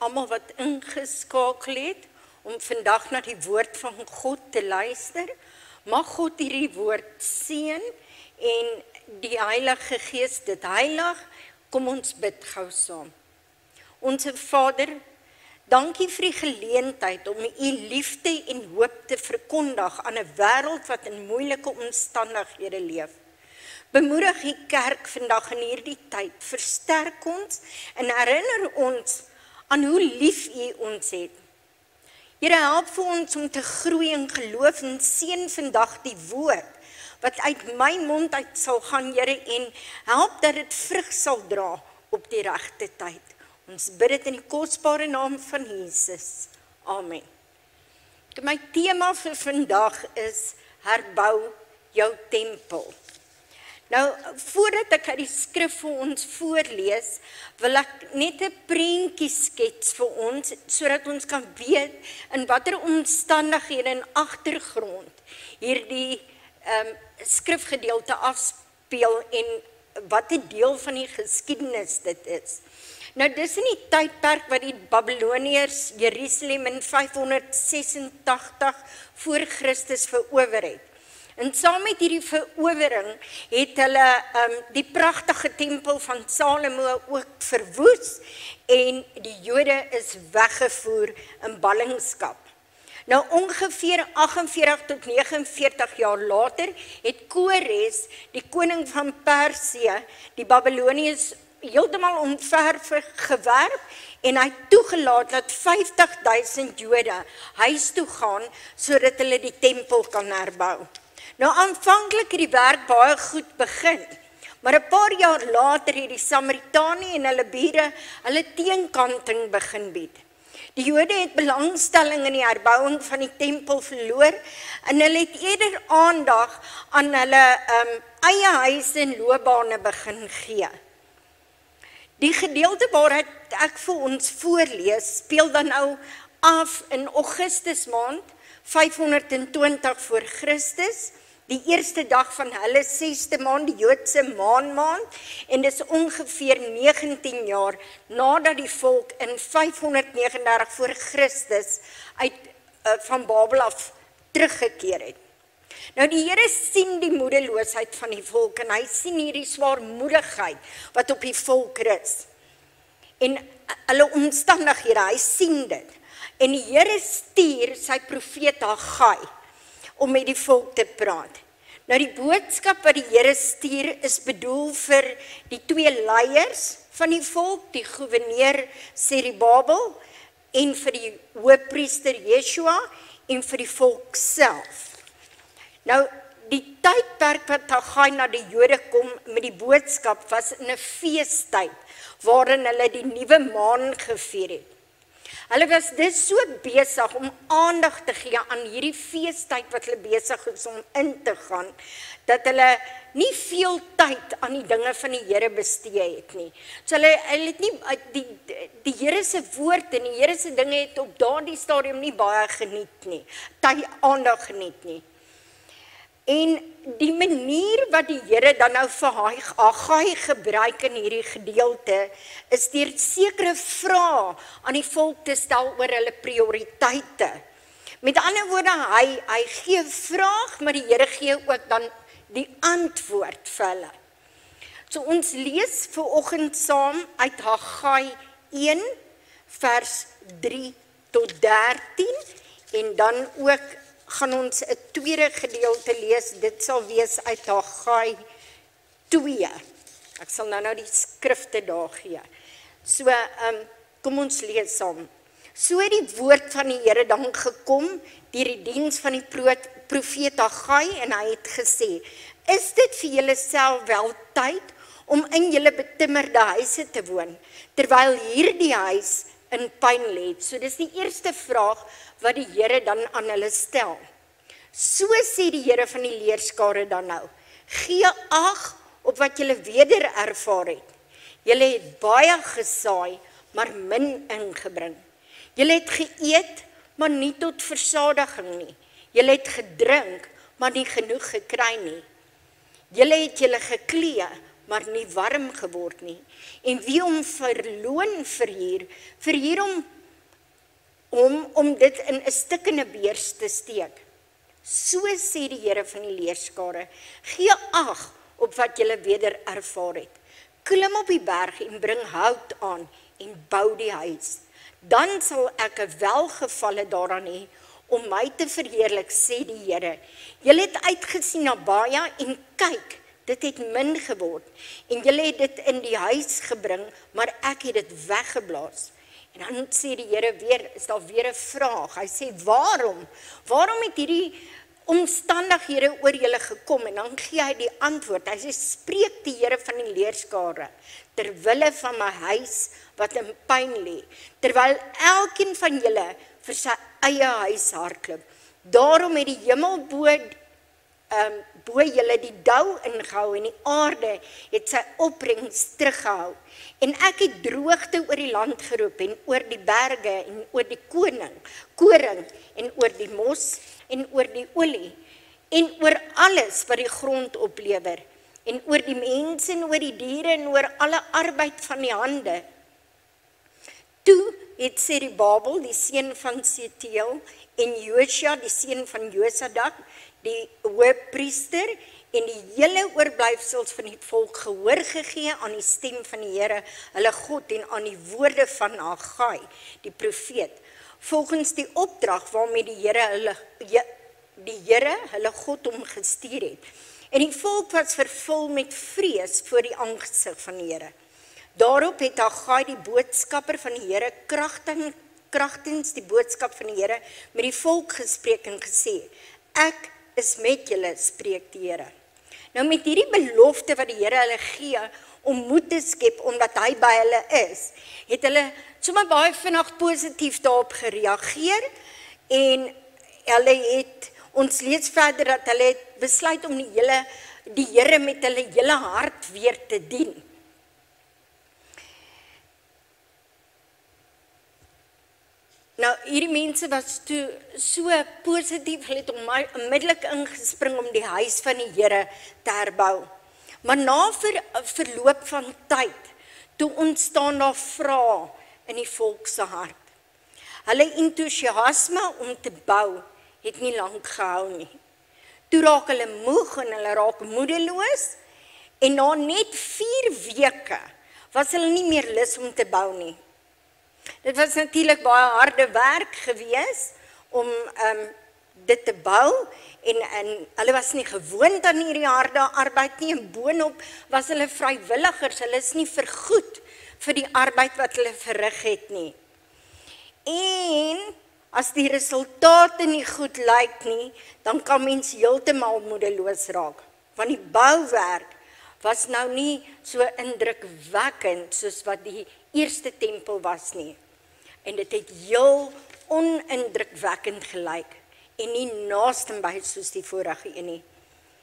almal wat ingeskakel het om vandag na die woord van God te luister. Mag God hierdie woord seën en die Heilige Gees dit heilig. Kom ons bid gou saam. Onse Vader, dankie vir die geleentheid om u liefde en hoop te verkondig aan 'n wêreld wat in moeilike omstandighede leef. Bemoedig die kerk vandag in hierdie tyd, versterk ons en herinner ons aan hoe lief u ons het. Here, help vir ons om te groei in geloof en seën vandag die woord wat uit my mond uit sal gaan, Here, en help dat dit vrug sal dra op die regte tyd. Ons bid dit in die kosbare naam van Jesus. Amen. My tema vir vandag is herbou jou tempel. Nou, voordat ek uit die skrif vir ons voorlees, wil ek net 'n prentjie skets vir ons, sodat ons kan weet in watter omstandighede en agtergrond hierdie skrifgedeelte afspeel en wat 'n deel van die geskiedenis dit is. Nou, dis in die tydperk wat die Babiloniërs Jerusalem in 586 voor Christus verower het. En saam met hierdie verowering het hulle die pragtige tempel van Salomo ook verwoes en die Jode is weggevoer in ballingskap. Nou ongeveer 48 tot 49 jaar later het Kores, die koning van Persië, die Babiloniërs heeltemal omver gewerp en hy toegelaat dat 50.000 Jode huis toe gaan sodat hulle die tempel kan herbou. Nou aanvanklik het die werk baie goed begin, maar 'n paar jaar later het die Samaritane en hulle bure hulle teenkanting begin bied. Die Jode het belangstelling in die herbouing van die tempel verloor en hulle het eerder aandag aan hulle eie huise en loopbane begin gee. Die gedeelte waaruit ek vir ons voorlees, speel dan nou af in Augustus maand 520 voor Christus, die eerste dag van hulle 6de maand, die Joodse maanmaand, en dis ongeveer 19 jaar nadat die volk in 539 voor Christus van Babel af teruggekeer het. Nou die Here sien die moedeloosheid van die volk en hy sien hierdie swaarmoedigheid wat op die volk rus. En hulle omstandighede, hy sien dit. En die Here stuur sy profeet Haggai om met die volk te praat. Nou die boodskap wat die Here stuur is bedoel vir die twee leiers van die volk, die goewerneur Serubabel en vir die hoofpriester Yeshua en vir die volk self. Nou die tydperk wat Haggai na die Jode kom met die boodskap was in 'n feestyd waarin hulle die nuwe maan gevier het. Hulle was dus so besig om aandag te gee aan hierdie feestyd wat hulle besig is om in te gaan, dat hulle nie veel tyd aan die dinge van die Here bestee het nie. So hulle het nie die Here se woord en die Here se dinge het op daardie stadium nie baie geniet nie, aandag geniet nie. En die manier wat die Here dan nou vir Haggai gebruik in hierdie gedeelte is deur sekere vrae aan die volk te stel oor hulle prioriteite. Met ander woorde, hy gee vraag, maar die Here gee ook dan die antwoord vir hulle. So ons lees vanoggend saam uit Haggai 1 vers 3 tot 13 en dan ook gaan ons 'n tweede gedeelte lees, dit sal wees uit Haggai 2. Ek sal nou die skrifte daar gee. So, kom ons lees saam. So het die woord van die Here dan gekom, deur die diens van die profeet Haggai, en hy het gesê, is dit vir julle self wel tyd om in julle betimmerde huise te woon, terwyl hierdie huis in pyn lê? So dis die eerste vraag wat die Here dan aan hulle stel. So sê die Here van die leerskare dan nou, gee ag op wat julle weder ervaar het. Julle het baie gesaai, maar min ingebring. Julle het geëet, maar nie tot versadiging nie. Julle het gedrink, maar nie genoeg gekry nie. Julle het julle geklee, maar nie warm geword nie. En wie om verloon verhuur hom om dit in 'n stikkende beurs te steek. So sê die Here van die leerskare, gee ag op wat julle weder ervaar het. Klim op die berg en bring hout aan en bou die huis. Dan sal ek 'n welgevalle daaraan hê om my te verheerlik, sê die Here. Julle het uitgesien na baie en kyk, dit het min geword. En julle het dit in die huis gebring, maar ek het dit weggeblaas. En dan sê die Here weer, is daar weer 'n vraag. Hy sê, waarom? Waarom het hierdie omstandighede oor julle gekom? En dan gee hy die antwoord. Hy sê, spreek die Here van die leerskare, terwille van my huis wat in pyn lê, terwyl elkeen van julle vir sy eie huis hardloop. Daarom het die hemel bo julle die dou ingehou en die aarde het sy opbrengs teruggehou. En ek het droogte oor die land geroep en oor die berge en oor die koring en oor die mos en oor die olie en oor alles wat die grond oplewer en oor die mense en oor die diere en oor alle arbeid van die hande. Toe het Serubabel, die seun van Sealtiel, en Josua, die seun van Josadak, die hoofpriester, en die hele oorblyfsels van die volk gehoor gegee aan die stem van die Here, hulle God, en aan die woorde van Haggai, die profeet, volgens die opdrag waarmee die Here hulle God hom gestuur het. En die volk was vervul met vrees voor die aangesig van die Here. Daarop het Haggai, die boodskapper van die Here, kragtens die boodskap van die Here met die volk gespreek en gesê, ek is met julle, spreek die Here. Nou met hierdie belofte wat die Here hulle gee om moed te skep omdat hy by hulle is, het hulle sommer baie vinnig positief daarop gereageer en hulle het, ons lees verder dat hulle het besluit om die Here met hulle hele hart weer te dien. Nou, hierdie mense was toe so positief, hulle het onmiddellik ingespring om die huis van die Here te herbou. Maar na verloop van tyd, toe ontstaan daar vrae in die volk se hart. Hulle entoesiasme om te bou het nie lank gehou nie. Toe raak hulle moeg en hulle raak moedeloos en na net 4 weke was hulle nie meer lus om te bou nie. Dit was natuurlik baie harde werk gewees om dit te bou en hulle was nie gewoond aan hierdie harde arbeid nie en boonop was hulle vrywilligers, hulle is nie vergoed vir die arbeid wat hulle verrig het nie. En as die resultate nie goed lyk nie, dan kan mens heeltemal moedeloos raak, want die bouwerk was nou nie so indrukwekkend soos wat die eerste tempel was nie. En dit het heel onindrukwekkend gelyk en nie naaste by soos die vorige een nie.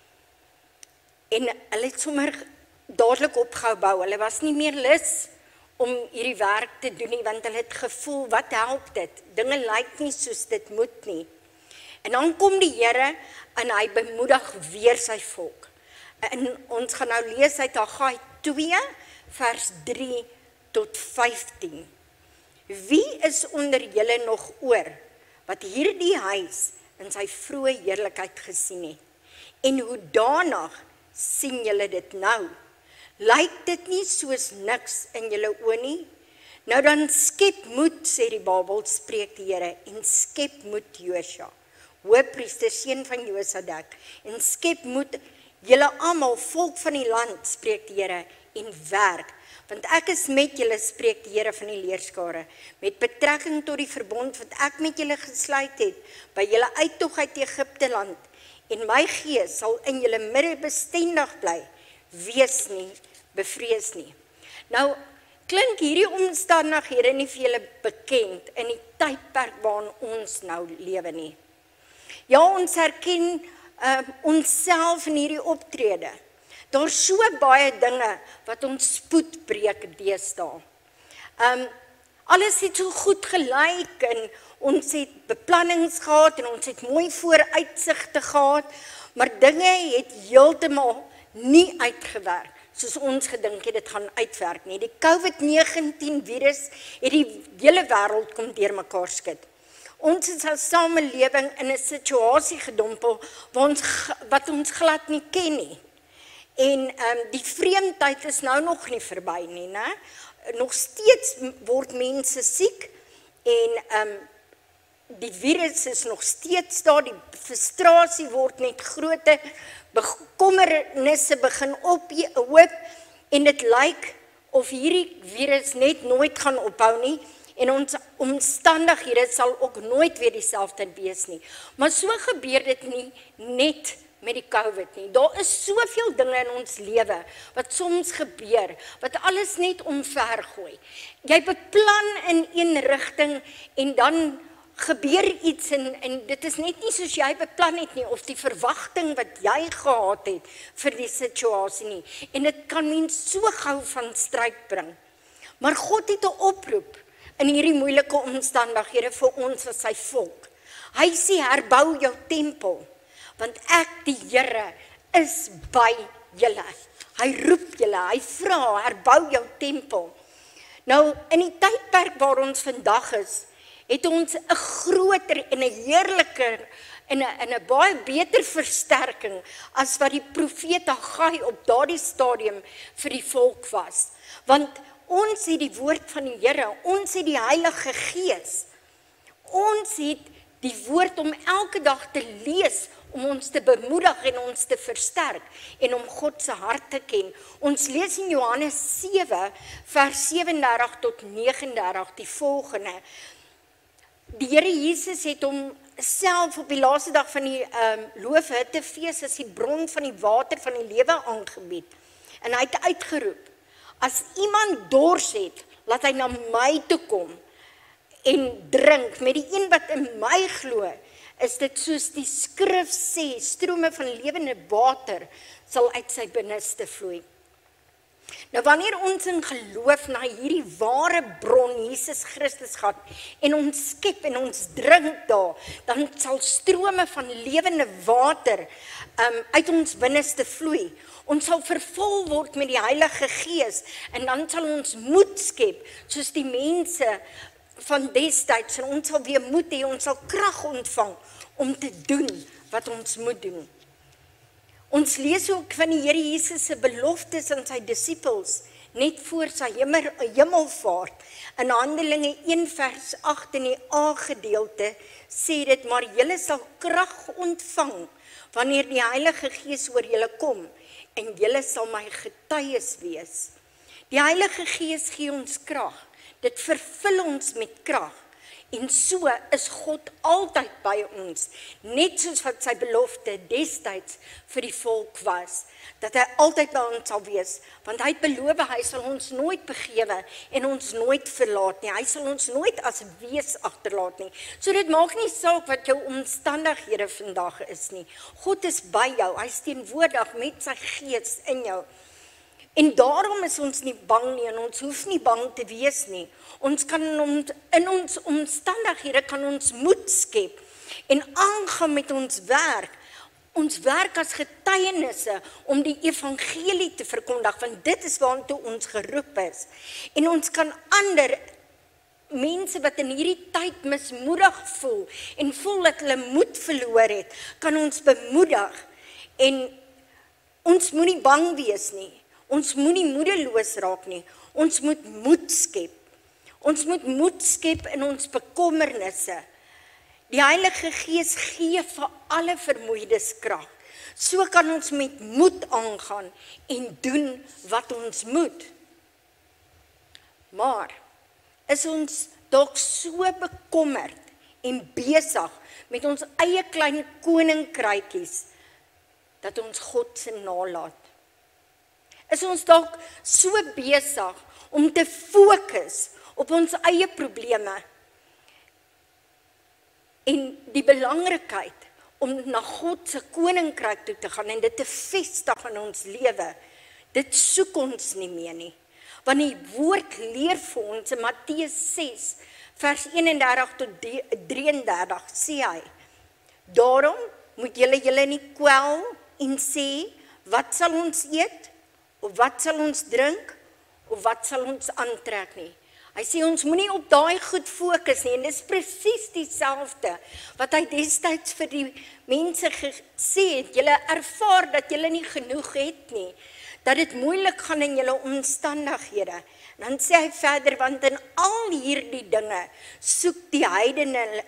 En hulle het sommer dadelik opgehou bou. Hulle was nie meer lus om hierdie werk te doen nie, want hulle het gevoel, wat help dit? Dinge lyk nie soos dit moet nie. En dan kom die Here en hy bemoedig weer sy volk. En ons gaan nou lees uit Haggai 2 vers 3 tot 15. Wie is onder julle nog oor wat hierdie huis in sy vroeë heerlikheid gesien het? En hoe danig sien julle dit nou? Lyk dit nie soos niks in julle oë nie? Nou dan skep moed, sê die Babel, spreek die Here, en skep moed Josua, hoofpriester, seun van Josadak, en skep moed julle almal, volk van die land, spreek die Here, en werk, want ek is met julle, spreek die Here van die leerskare, met betrekking tot die verbond wat ek met julle gesluit het, by julle uittog uit Egipte land, en my gees sal in julle midde bestendig bly, wees nie, bevrees nie. Nou, klink hierdie omstandighede nie vir julle bekend in die tydperk waarin ons nou lewe nie. Ja, ons herken onsself in hierdie optrede. Daar is so baie dinge wat ons spoed breek deesdae. Alles het so goed gelyk en ons het beplannings gehad en ons het mooi vooruitsigte gehad, maar dinge het heeltemal nie uitgewerk soos ons gedink het dit gaan uitwerk nie. Die COVID-19 virus het die hele wêreld kom deurmekaar skud. Ons is as samelewing in 'n situasie gedompel wat ons glad nie ken nie. En die vreemdheid is nou nog nie verby nie, né? Nog steeds word mense siek en die virus is nog steeds daar, die frustrasie word net groter, bekommernisse begin ophoop en dit lyk of hierdie virus net nooit gaan ophou nie en ons omstandighede sal ook nooit weer dieselfde wees nie. Maar so gebeur dit nie net met die COVID nie. Daar is soveel dinge in ons lewe wat soms gebeur, wat alles net omvergooi. Jy beplan in een rigting en dan gebeur iets en dit is net nie soos jy beplan het nie, of die verwagting wat jy gehad het vir die situasie nie. En dit kan mens so gou van stryd bring. Maar God het 'n oproep in hierdie moeilike omstandighede vir ons as sy volk. Hy sê, herbou jou tempel, want ek, die Here, is by julle. Hy roep julle, hy vra, herbou jou tempel. Nou, in die tydperk waar ons vandag is, het ons 'n groter en 'n heerliker en 'n baie beter versterking as wat die profeet Haggai op daardie stadium vir die volk was. Want ons het die woord van die Here, ons het die Heilige Gees. Ons het die woord om elke dag te lees, om ons te bemoedig en ons te versterk en om God se hart te ken. Ons lees in Johannes 7 vers 37 tot 39 die volgende. Die Here Jesus het homself op die laaste dag van die loofhuttefees as die bron van die water van die lewe aangebied. En hy het uitgeroep, as iemand dors het, laat hy na my toe kom en drink. Met die een wat in my glo, is dit soos die skrif sê, strome van lewende water sal uit sy binneste vloei. Nou wanneer ons in geloof na hierdie ware bron Jesus Christus gaan en ons skep en ons drink daar, dan sal strome van lewende water uit ons binneste vloei. Ons sal vervul word met die Heilige Gees en dan sal ons moed skep soos die mense van destyds en ons sal weer moed hê, ons sal krag ontvang om te doen wat ons moet doen. Ons lees ook van die Here Jesus se beloftes aan sy disippels net voor sy hemelvaart. In Handelinge 1 vers 8 in die A-gedeelte sê dit, maar julle sal krag ontvang wanneer die Heilige Gees oor julle kom en julle sal my getuies wees. Die Heilige Gees gee ons krag. Dit vervul ons met krag. En so is God altyd by ons, net soos wat sy belofte destyds vir die volk was, dat hy altyd by ons sal wees, want hy het beloof, hy sal ons nooit begewe en ons nooit verlaat nie, hy sal ons nooit as wees agterlaat nie. So dit maak nie saak wat jou omstandighede vandag is nie. God is by jou, hy is teenwoordig met sy gees in jou. En daarom is ons nie bang nie en ons hoef nie bang te wees nie. Ons kan in ons omstandighede kan ons moed skep en aangaan met ons werk. Ons werk as getuienisse om die evangelie te verkondig, want dit is waartoe ons geroep is. En ons kan ander mense wat in hierdie tyd mismoedig voel en voel dat hulle moed verloor het, kan ons bemoedig en ons moet nie bang wees nie. Ons moet nie moedeloos raak nie. Ons moet moed skep. Ons moet moed skep in ons bekommernisse. Die Heilige Gees gee vir alle vermoeides krag. So kan ons met moed aangaan en doen wat ons moet. Maar is ons dalk so bekommerd en besig met ons eie klein koninkrykies dat ons God se nalat? Is ons dalk so besig om te fokus op ons eie probleme en die belangrikheid om na God se koninkryk toe te gaan en dit te vestig in ons lewe, dit soek ons nie meer nie. Want die woord leer vir ons in Matteus 6, vers 31 tot 33, sê hy, daarom moet julle nie kwel en sê, wat sal ons eet, of wat sal ons drink, of wat sal ons aantrek nie. Hy sê ons moenie op daai goed fokus nie, en dis presies dieselfde wat hy destyds vir die mense gesê het. Julle ervaar dat julle nie genoeg het nie, dat dit moeilik gaan in julle omstandighede. Dan sê hy verder, want in al hierdie dinge soek die heidene,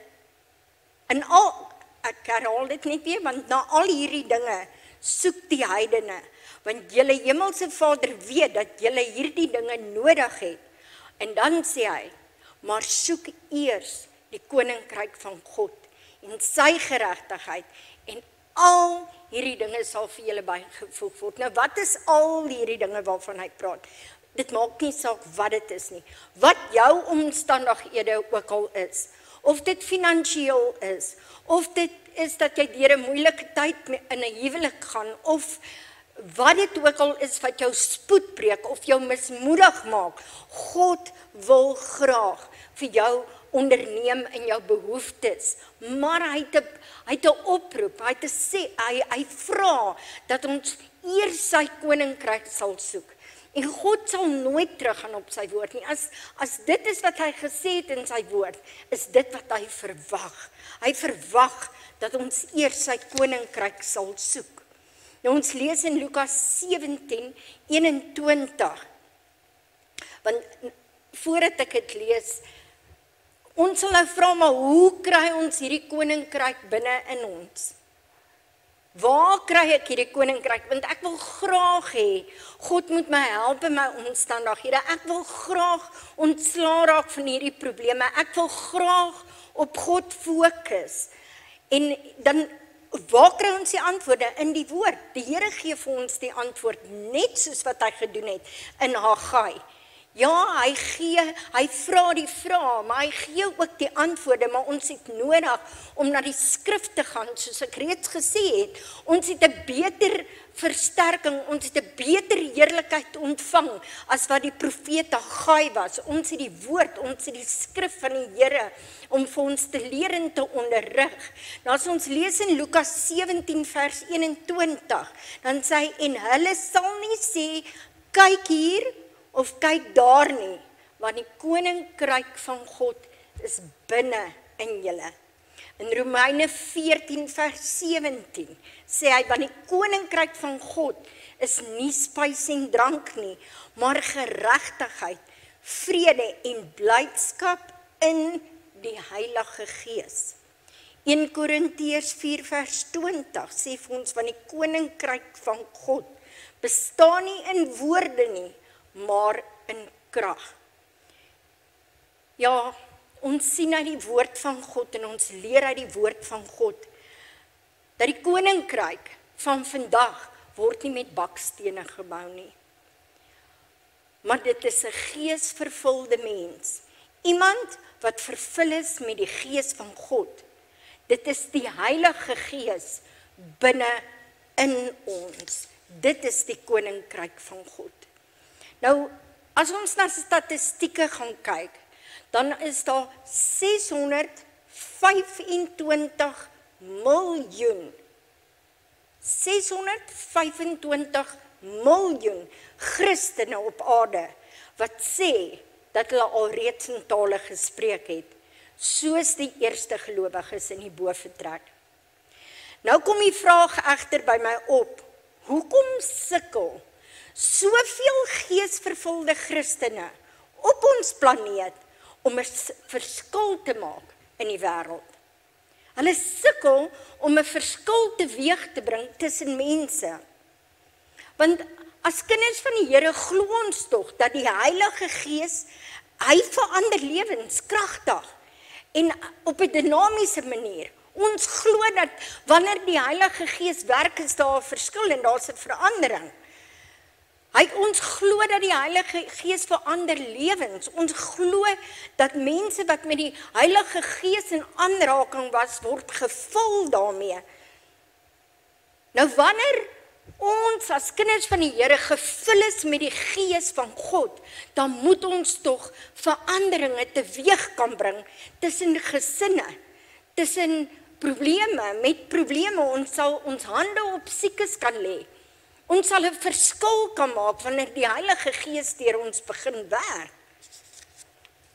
ek herhaal dit net weer, want na al hierdie dinge soek die heidene, want julle hemelse Vader weet dat julle hierdie dinge nodig het. En dan sê hy, maar soek eers die koninkryk van God en sy geregtigheid, en al hierdie dinge sal vir julle bygevoeg word. Nou wat is al hierdie dinge waarvan hy praat? Dit maak nie saak wat dit is nie. Wat jou omstandighede ook al is, of dit finansiëel is, of dit is dat jy deur 'n moeilike tyd in 'n huwelik gaan, of wat dit ook al is wat jou spoed breek, of jou mismoedig maak, God wil graag vir jou onderneem in jou behoeftes, maar hy het 'n oproep, hy vra dat ons eers sy koninkryk sal soek. En God sal nooit teruggaan op sy woord nie. As dit is wat hy gesê het in sy woord, is dit wat hy verwag. Hy verwag dat ons eers sy koninkryk sal soek. Nou ons lees in Lukas 17:21. Want voordat ek dit lees, ons sal nou vra, maar hoe kry ons hierdie koninkryk binne in ons? Waar kry ek hierdie koninkryk? Want ek wil graag hê, God moet my help in my omstandighede. Ek wil graag ontslaa raak van hierdie probleme. Ek wil graag op God fokus. En dan, waar kry ons die antwoorde? In die woord. Die Here gee vir ons die antwoord, net soos wat hy gedoen het in Haggai. Ja, hy vra die vrae, maar hy gee ook die antwoorde, maar ons het nodig om na die skrif te gaan, soos ek reeds gesê het. Ons het 'n beter versterking, ons het 'n beter heerlikheid ontvang, as wat die profeet Haggai was. Ons het die woord, ons het die skrif van die Here, om vir ons te leer en te onderrig. Nou as ons lees in Lukas 17 vers 21, dan sê hy, en hulle sal nie sê, kyk hier, of kyk daar nie, want die koninkryk van God is binne in julle. In Romeine 14 vers 17 sê hy, want die koninkryk van God is nie spys en drank nie, maar geregtigheid, vrede en blydskap in die Heilige Gees. 1 Korintiërs 4 vers 20 sê vir ons, want die koninkryk van God bestaan nie in woorde nie, maar in krag. Ja, ons sien uit die woord van God en ons leer uit die woord van God, dat die koninkryk van vandag word nie met bakstene gebou nie. Maar dit is 'n geesvervulde mens. Iemand wat vervul is met die gees van God. Dit is die Heilige Gees binne in ons. Dit is die koninkryk van God. Nou, as ons na statistieke gaan kyk, dan is daar 625 miljoen 625 miljoen Christene op aarde, wat sê dat hulle alreeds in tale gespreek het, soos die eerste gelowiges in die bovertrek. Nou kom die vraag egter by my op, hoekom sukkel soveel geesvervulde Christene op ons planeet om 'n verskil te maak in die wêreld? Hulle sukkel om 'n verskil teweeg te bring tussen mense. Want as kinders van die Here glo ons tog dat die Heilige Gees, hy verander lewens kragtig en op 'n dinamiese manier. Ons glo dat wanneer die Heilige Gees werk, is daar 'n verskil en daar's 'n verandering. Ons glo dat die Heilige Gees verander lewens. Ons glo dat mense wat met die Heilige Gees in aanraking was, word gevul daarmee. Nou wanneer ons as kinders van die Here gevul is met die Gees van God, dan moet ons tog veranderinge teweeg kan bring tussen gesinne, tussen met probleme. Ons sal ons hande op siekes kan lê. Ons sal 'n verskil kan maak wanneer die Heilige Gees deur ons begin werk.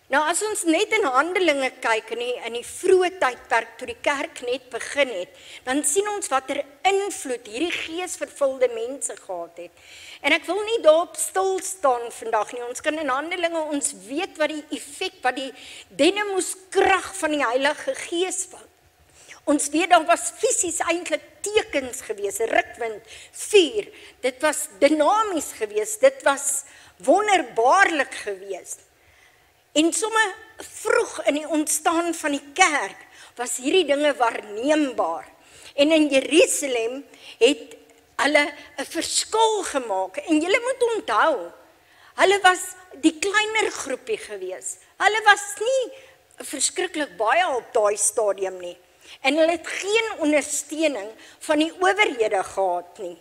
Nou as ons net in Handelinge kyk in die vroeë tydperk toe die kerk net begin het, dan sien ons watter invloed hierdie geesvervulde mense gehad het. En ek wil nie daarop stil staan vandag nie. Ons kan in Handelinge ons weet wat die effek, wat die dinamuskrag van die Heilige Gees was. Ons weet daar was fisies eintlik tekens gewees, rukwind, vuur. Dit was dinamies gewees, dit was wonderbaarlik gewees. En somme vroeg in die ontstaan van die kerk was hierdie dinge waarneembaar. En in Jerusalem het hulle 'n verskil gemaak. En julle moet onthou, hulle was die kleiner groepie gewees. Hulle was nie verskriklik baie op daai stadium nie. En hulle het geen ondersteuning van die owerhede gehad nie.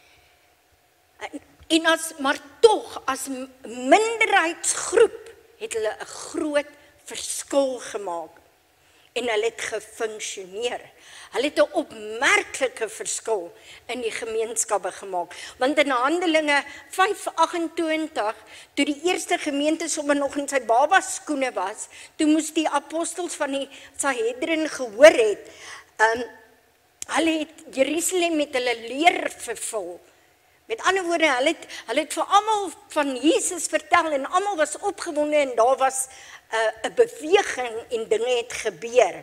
En maar tog, as minderheidsgroep, het hulle 'n groot verskil gemaak. En hulle het gefunksioneer. Hulle het 'n opmerklike verskil in die gemeenskappe gemaak. Want in Handelinge 5:28, toe die eerste gemeente sommer nog in sy babaskoene was, toe moes die apostels van die Sanhedrin gehoor het, hulle het Jerusalem met hulle leer vervul. Met ander woorde, hulle het vir almal van Jesus vertel en almal was opgewonde en daar was 'n beweging en dinge het gebeur.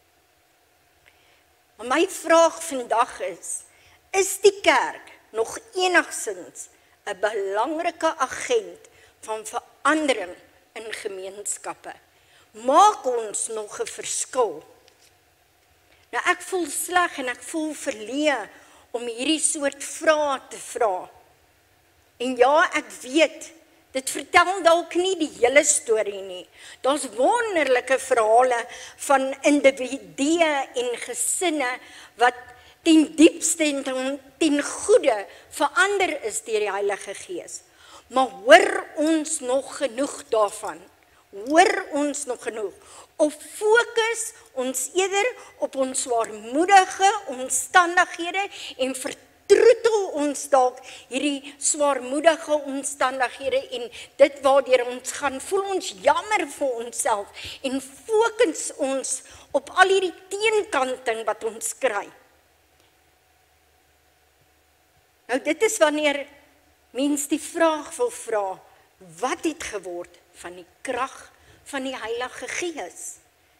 Maar my vraag vandag is die kerk nog enigsins 'n belangrike agent van verandering in gemeenskappe? Maak ons nog 'n verskil? Nou ek voel sleg en ek voel verleë om hierdie soort vrae te vra. En ja, ek weet, dit vertel dalk nie die hele storie nie. Daar's wonderlike verhale van individue en gesinne wat ten diepste en ten goeie verander is deur die Heilige Gees. Maar hoor ons nog genoeg daarvan? Hoor ons nog genoeg? Of fokus ons eerder op ons swaarmoedige omstandighede en vertroetel ons dalk hierdie swaarmoedige omstandighede en dit waardeur ons gaan, voel ons jammer vir onsself en fokus ons op al hierdie teenkanting wat ons kry. Nou dit is wanneer mens die vraag wil vra, wat het geword van die krag van die Heilige Gees?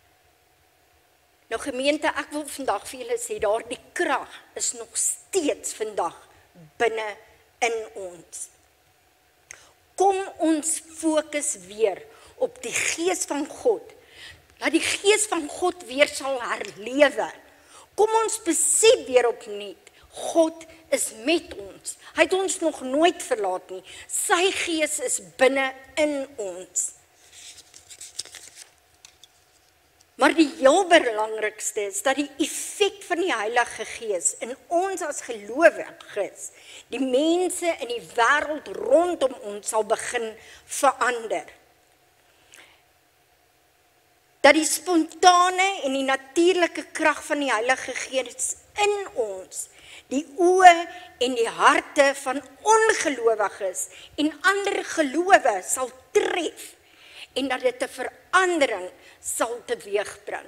Nou gemeente, ek wil vandag vir julle sê, daardie krag is nog steeds vandag binne in ons. Kom ons fokus weer op die Gees van God, dat die Gees van God weer sal herlewe. Kom ons besef weer opnuut, God is met ons. Hy het ons nog nooit verlaat nie. Sy Gees is binne in ons. Maar die heel belangrikste is dat die effek van die Heilige Gees in ons as gelowiges, die mense in die wêreld rondom ons sal begin verander. Dat die spontane en die natuurlike krag van die Heilige Gees in ons die oë en die harte van ongelowiges en ander gelowe sal tref en dat dit 'n verandering sal teweegbring.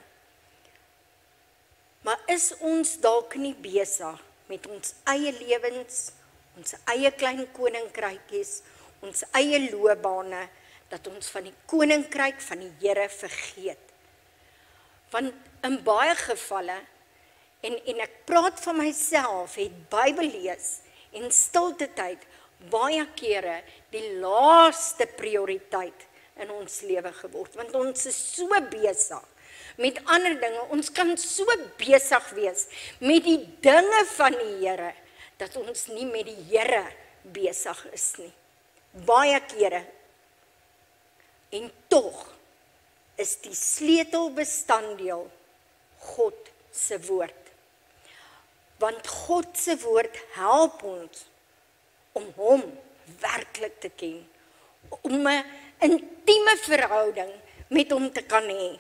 Maar is ons dalk nie besig met ons eie lewens, ons eie klein koninkrykies, ons eie loopbane, dat ons van die koninkryk van die Here vergeet? Want in baie gevalle, en ek praat van myself, het Bybel lees en stilte tyd baie kere die laaste prioriteit in ons lewe geword, want ons is so besig met ander dinge, ons kan so besig wees met die dinge van die Here, dat ons nie met die Here besig is nie, baie kere. En tog is die sleutelbestanddeel God se woord. Want God se woord help ons om hom werklik te ken, om 'n intieme verhouding met hom te kan hê,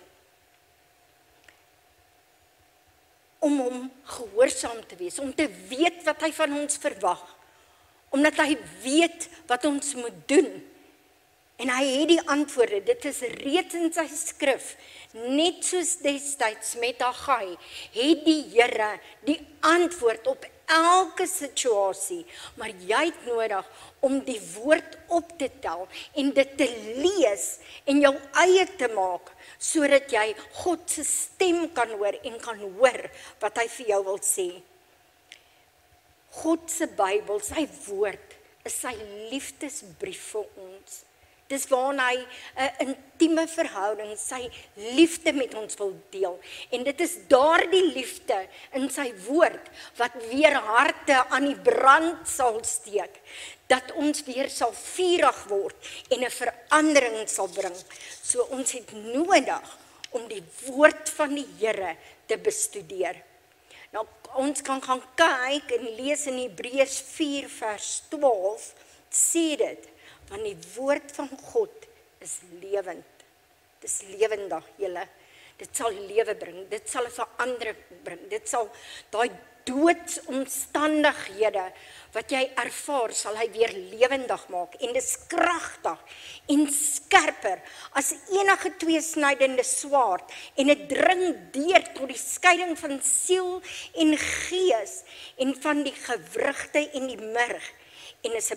om hom gehoorsaam te wees, om te weet wat hy van ons verwag, omdat hy weet wat ons moet doen, En hy het die antwoorde, dit is reeds in sy skrif, net soos destyds met Haggai, het die Here die antwoord op elke situasie, maar jy het nodig om die woord op te tel en dit te lees en jou eie te maak, sodat jy God se stem kan hoor en kan hoor wat hy vir jou wil sê. God se Bybel, sy woord, is sy liefdesbrief vir ons. Dis waarna hy 'n intieme verhouding, sy liefde met ons wil deel. En dit is daardie liefde in sy woord wat weer harte aan die brand sal steek, dat ons weer sal vurig word en 'n verandering sal bring. So ons het nodig om die woord van die Here te bestudeer. Nou, ons kan gaan kyk en lees in Hebreërs 4 vers 12, sê dit, want die woord van God is lewend. Dit is lewendig, julle. Dit sal lewe bring, dit sal 'n verandering bring, dit sal daai doodsomstandighede wat jy ervaar, sal hy weer lewendig maak, en dit is kragtig en skerper as enige tweesnydende swaard, en dit dring deur tot die skeiding van siel en gees, en van die gewrigte en die murg, en is 'n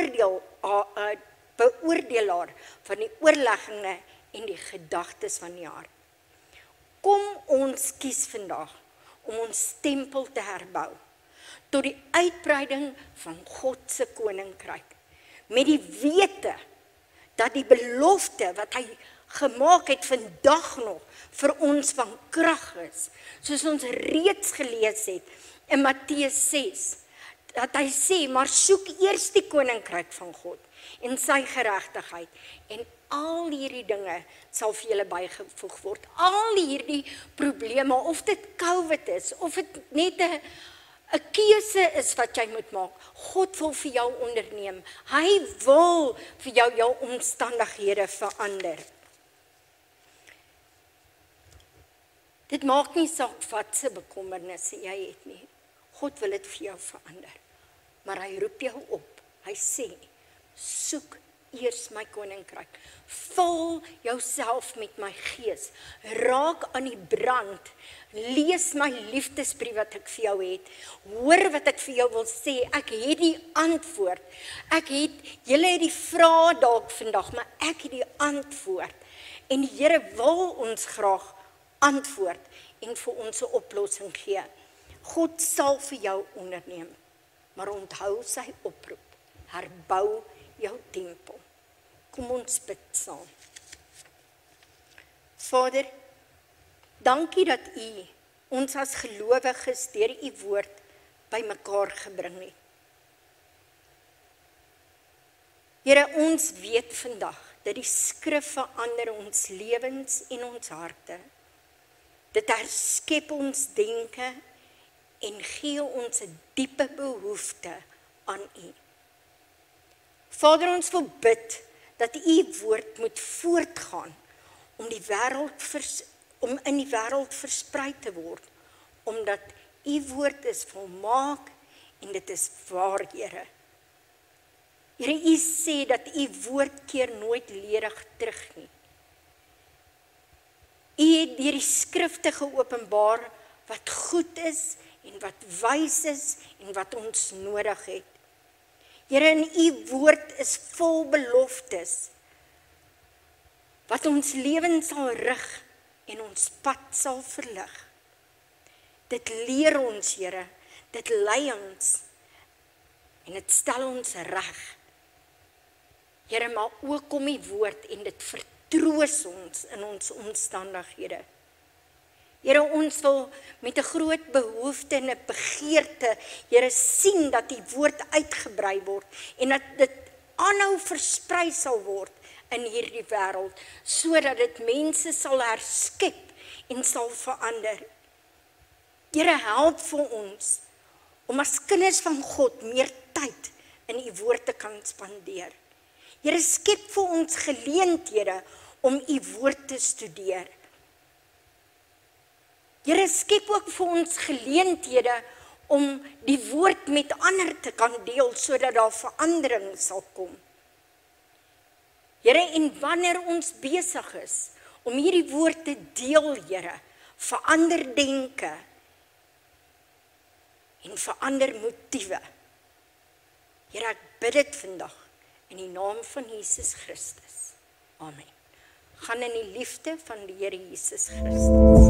beoordelaar van die oorlegginge en die gedagtes van die hart. Kom ons kies vandag om ons tempel te herbou, tot die uitbreiding van God se koninkryk, met die wete dat die belofte wat hy gemaak het vandag nog vir ons van krag is, soos ons reeds gelees het in Matteus 6, dat hy sê, maar soek eers die koninkryk van God en sy geregtigheid, en al hierdie dinge sal vir julle bygevoeg word. Al hierdie probleme, of dit COVID is, of dit net 'n keuse is wat jy moet maak, God wil vir jou onderneem. Hy wil vir jou omstandighede verander. Dit maak nie saak wat se bekommernisse jy het nie. God wil dit vir jou verander. Maar hy roep jou op. Hy sê, soek eers my koninkryk. Vul jouself met my gees. Raak aan die brand. Lees my liefdesbrief wat ek vir jou het. Hoor wat ek vir jou wil sê. Ek het die antwoord. Julle het die vrae dalk vandag, maar ek het die antwoord. En die Here wil ons graag antwoord en vir ons 'n oplossing gee. God sal vir jou onderneem, maar onthou sy oproep. Herbou jou tempel. Kom ons bid saam. Vader, dankie dat U ons as gelowiges deur U woord bymekaar gebring het. Here, ons weet vandag dat die skrif verander ons lewens en ons harte. Dit herskep ons denke en gee ons 'n diepe behoefte aan U. Vader, ons wil bid dat U woord moet voortgaan om in die wêreld versprei te word, omdat U woord is volmaak en dit is waar, Here. Here, U sê dat U woord keer nooit ledig terug nie. U het deur die skrifte geopenbaar wat goed is en wat wys is en wat ons nodig het. Here, in U woord is vol beloftes wat ons lewens sal rig en ons pad sal verlig. Dit leer ons, Here, dit lei ons en dit stel ons reg. Here, maar ook kom U woord en dit vertroos ons in ons omstandighede. Here, ons wil met 'n groot behoefte en 'n begeerte, Here, sien dat die woord uitgebrei word en dat dit aanhou versprei sal word in hierdie wêreld, sodat dit mense sal herskep en sal verander. Here, help vir ons om as kinders van God meer tyd in U woord te kan spandeer. Here, skep vir ons geleenthede om U woord te studeer. Here, skep ook vir ons geleenthede om die woord met ander te kan deel, sodat daar verandering sal kom. Here, en wanneer ons besig is om hierdie woord te deel, Here, verander denke en verander motiewe. Here, ek bid dit vandag in die naam van Jesus Christus. Amen. Gaan in die liefde van die Here Jesus Christus.